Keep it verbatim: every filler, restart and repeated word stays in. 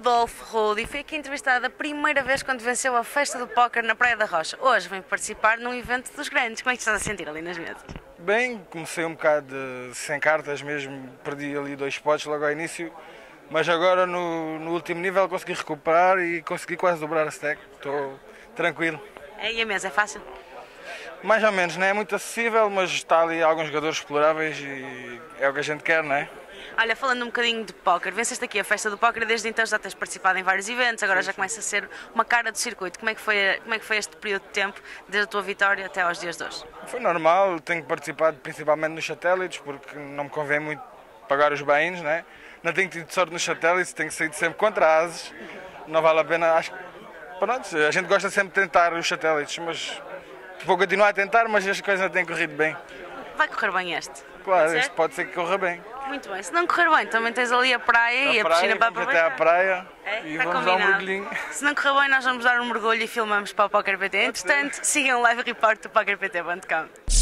Rodolfo Rudy foi aqui entrevistado a primeira vez quando venceu a festa do póquer na Praia da Rocha. Hoje vem participar num evento dos grandes. Como é que estás a sentir ali nas mesas? Bem, comecei um bocado de, sem cartas mesmo, perdi ali dois potes logo ao início, mas agora no, no último nível consegui recuperar e consegui quase dobrar a stack, estou tranquilo. É, e a mesa é fácil? Mais ou menos, não é muito acessível, mas está ali alguns jogadores exploráveis e é o que a gente quer, não é? Olha, falando um bocadinho de póquer, venceste aqui a festa do póquer, desde então já tens participado em vários eventos, agora já começa a ser uma cara do circuito. Como é que foi, como é que foi este período de tempo, desde a tua vitória até aos dias de hoje? Foi normal, tenho participado principalmente nos satélites, porque não me convém muito pagar os buy-ins, não é? Não tenho tido sorte nos satélites, tenho saído sempre contra ases, não vale a pena, acho que, pronto, a gente gosta sempre de tentar os satélites, mas vou continuar a tentar, mas as coisas não têm corrido bem. Vai correr bem este? Claro, este pode ser que corra bem. Muito bem, se não correr bem, também tens ali a praia a e a praia, piscina para vamos aproveitar. até à praia É? e Está vamos dar um combinado. mergulhinho. Se não correr bem, nós vamos dar um mergulho e filmamos para o Poker P T. Entretanto, sigam o live report do poker p t ponto com.